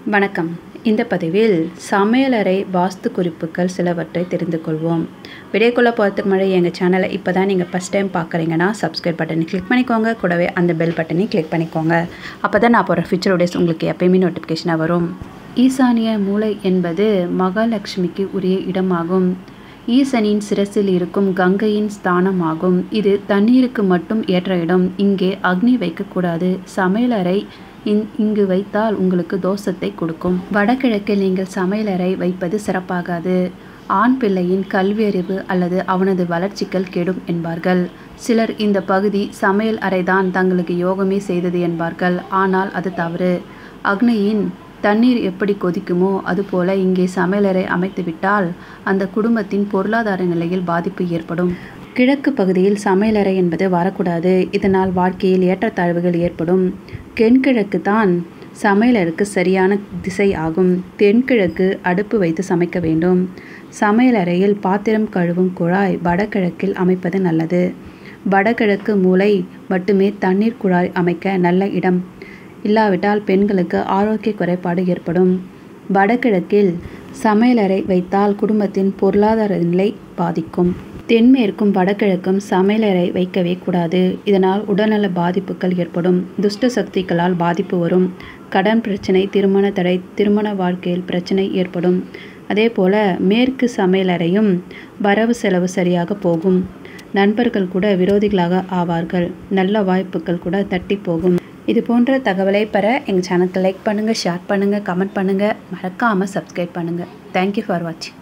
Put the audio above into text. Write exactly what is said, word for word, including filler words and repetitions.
வணக்கம். இந்த பதிவில் சமையலறை வாஸ்து குறிப்புகள் சிலவற்றை தெரிந்து கொள்வோம். வீடியோக்குள்ள போகிறதுக்கு முன்னாடி எங்கள் சேனலை இப்போ தான் நீங்கள் ஃபஸ்ட் டைம் பார்க்குறீங்கன்னா சப்ஸ்கிரைப் பட்டனை கிளிக் பண்ணிக்கோங்க. கூடவே அந்த பெல் பட்டனையும் கிளிக் பண்ணிக்கோங்க. அப்போ தான் நான் போகிற ஃபியூச்சர் வீடியோஸ் உங்களுக்கு எப்பயுமே நோட்டிஃபிகேஷனாக வரும். ஈசானிய மூலை என்பது மகாலட்சுமிக்கு உரிய இடமாகும். ஈசனின் சிரசில் இருக்கும் கங்கையின் ஸ்தானமாகும். இது தண்ணீருக்கு மட்டும் ஏற்ற இடம். இங்கே அக்னி வைக்கக்கூடாது. சமையலறை இங் இங்கு வைத்தால் உங்களுக்கு தோஷத்தை கொடுக்கும். வடகிழக்கில் நீங்கள் சமையலறை வைப்பது சிறப்பாகாது. ஆண் பிள்ளையின் கல்வியறிவு அல்லது அவனது வளர்ச்சிகள் கெடும் என்பார்கள். சிலர் இந்த பகுதி சமையல் அறைதான் தங்களுக்கு யோகமே செய்தது என்பார்கள். ஆனால் அது தவறு. அக்னியின் தண்ணீர் எப்படி கொதிக்குமோ அதுபோல இங்கே சமையலறை அமைத்துவிட்டால் அந்த குடும்பத்தின் பொருளாதார நிலையில் பாதிப்பு ஏற்படும். கிழக்கு பகுதியில் சமையலறை என்பது வரக்கூடாது. இதனால் வாழ்க்கையில் ஏற்றத்தாழ்வுகள் ஏற்படும். தென்கிழக்கு தான் சமையலறைக்கு சரியான திசை ஆகும். தென்கிழக்கு அடுப்பு வைத்து சமைக்க வேண்டும். சமையலறையில் பாத்திரம் கழுவும் குழாய் வடகிழக்கில் அமைப்பது நல்லது. வடகிழக்கு மூலை மட்டுமே தண்ணீர் குழாய் அமைக்க நல்ல இடம். இல்லாவிட்டால் பெண்களுக்கு ஆரோக்கிய குறைபாடு ஏற்படும். வடகிழக்கில் சமையலறை வைத்தால் குடும்பத்தின் பொருளாதார நிலை பாதிக்கும். தென்மேற்கும் வடகிழக்கும் சமையலறை வைக்கவே கூடாது. இதனால் உடல்நல பாதிப்புகள் ஏற்படும். துஷ்ட சக்திகளால் பாதிப்பு வரும். கடன் பிரச்சனை, திருமண தடை, திருமண வாழ்க்கையில் பிரச்சனை ஏற்படும். அதே போல மேற்கு சமையலறையும் வரவு செலவு சரியாக போகும். நண்பர்கள் கூட விரோதிகளாக ஆவார்கள். நல்ல வாய்ப்புகள் கூட தட்டி போகும். இது போன்ற தகவலை பெற எங்கள் சேனலுக்கு லைக் பண்ணுங்கள், ஷேர் பண்ணுங்கள், கமெண்ட் பண்ணுங்கள். மறக்காமல் சப்ஸ்கிரைப் பண்ணுங்கள். தேங்க்யூ ஃபார் வாட்சிங்.